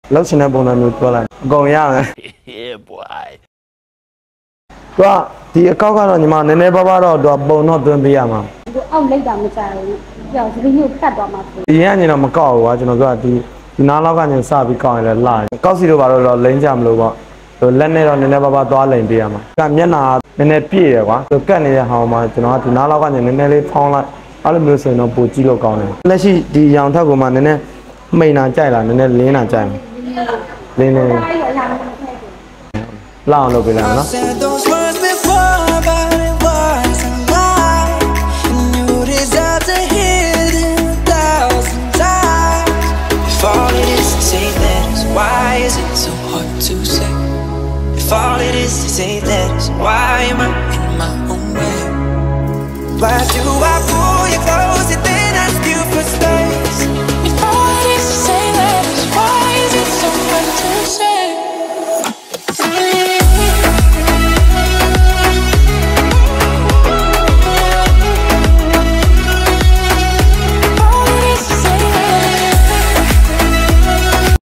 လောက်ရှင်တဲ့ပုံစံမျိုးပြောလိုက်အကုန်ရမယ် Yeah boy သူကဒီအကောက်ကတော့ညီမနည်းနည်းပါးပါးတော့သူကပုံတော့သွင်းပေးရမှာသူအောက်လိုက်တာမကြဘူးကြောက်ဒီမျိုးကတ်သွားမှာဆိုဒီရညီတော့မကောက်ဘူးကွာကျွန်တော်ကဒီနားလောက်ကနေစပြီးကောက်ရင်လည်းလာကောက်စီတော့ဘာလို့တော့လိမ့်ကြမလို့ပေါ့သူလက်နဲ့တော့နည်းနည်းပါးပါးသွားလိမ့်ပေးရမှာကမျက်နှာနည်းနည်းပြည့်ရကွာသူကတ်နေတဲ့ဟောင်းမှာကျွန်တော်ကဒီနားလောက်ကနေနည်းနည်းလေးဖောင်းလိုက်အဲ့လိုမျိုးဆိုရင်တော့ပိုကြည့်လို့ကောင်းတယ်လက်ရှိဒီရောင်ထက်ကမှနည်းနည်းမိန်နာကြိုက်လားနည်းနည်းလင်းနာကြိုက်လင်းနေလောက်အောင်လုပ်ပေးလိုက်နော် Why is it so hard to say? If all it is to say that is why am I in my own way? Why do I pull you close and then ask you for stuff?